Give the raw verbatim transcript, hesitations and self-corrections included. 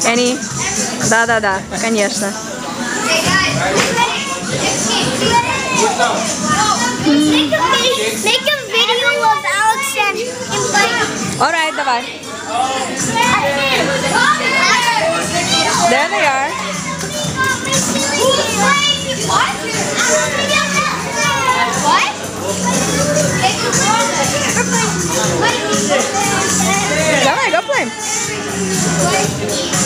Any? Да-да-да, конечно. Make a, make a video of Alex and him. Alright, давай. There they are. What? Давай, go play.